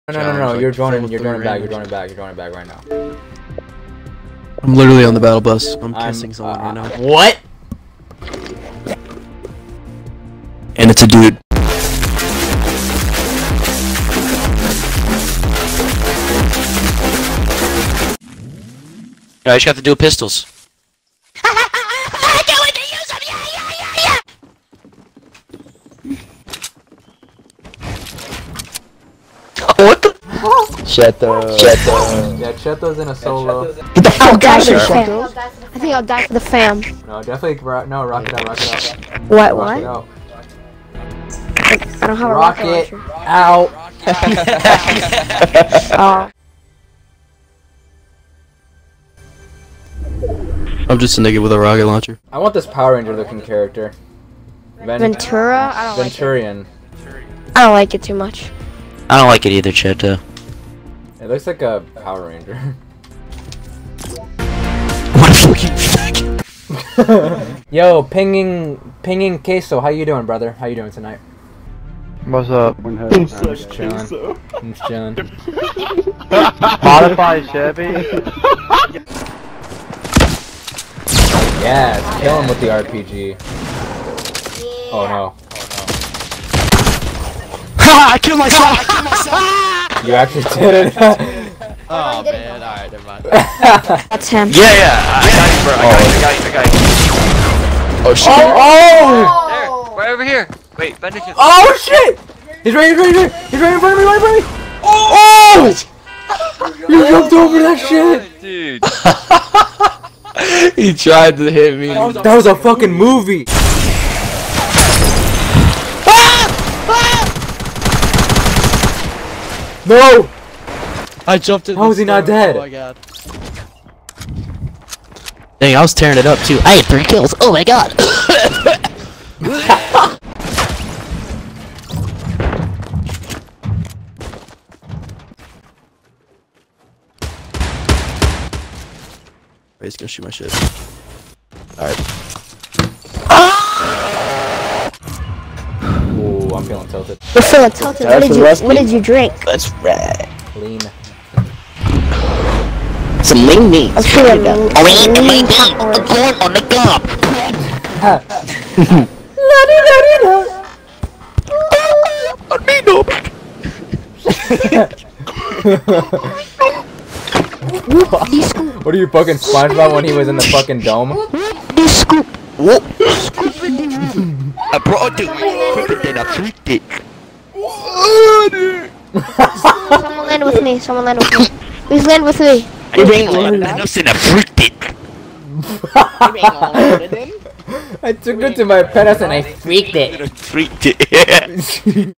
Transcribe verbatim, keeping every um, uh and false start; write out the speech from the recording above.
No, no, no, no, you're joining, you're joining back, you're joining back, you're joining back right now. I'm literally on the battle bus. I'm, I'm kissing someone uh, right now. What? And it's a dude. I just have to do pistols. What the? Cheto. Cheto. Yeah, Cheto's in a solo. Get the I'll fuck die out for the of fam. here. I think I'll die for the fam. No, definitely, ro no, rock it out, rock it out. What, Rock what? it out. I don't have a Rock rocket it launcher. out. Oh. I'm just a nigga with a rocket launcher. I want this Power Ranger looking character. Ven Ventura? I don't like it. Venturian. I don't like it too much. I don't like it either, Cheto. It looks like a Power Ranger. What a fucking faggot. Yo, pinging, pinging queso. How you doing, brother? How you doing tonight? What's up? I'm just chilling. I'm just chilling. Modify Chevy. Yeah, kill him with the R P G. Oh no. Ha! I killed myself! I killed myself! You actually did it. Oh man, alright, never mind. That's him. Yeah, yeah, I got you, bro. I got you, I got you, I got you. Oh shit. Oh! Oh! There, right over here. Wait, Bender can. Oh shit! He's right, he's right, he's right, he's right in front of me, right in front of me! Oh! You jumped over that shit! Dude. He tried to hit me. That was a fucking movie! No! I jumped in. How is he not dead? Oh my god. Dang, I was tearing it up too. I had three kills. Oh my god. He's gonna shoot my shit. Alright. Ooh, I'm feeling tilted. We're feeling tilted. What did you, what did you drink? That's right. Lean. Some lean meat. I'm feeling lean. Lean, lean lean, hot orange. corn on the cob. What are you fucking SpongeBob when he was in the fucking dome? I brought it quicker than I freaked it. Someone land with me. Someone land with me. Please land with me. I ain't landed enough and I freaked it. I took it to my penis and I freaked it. I freaked it.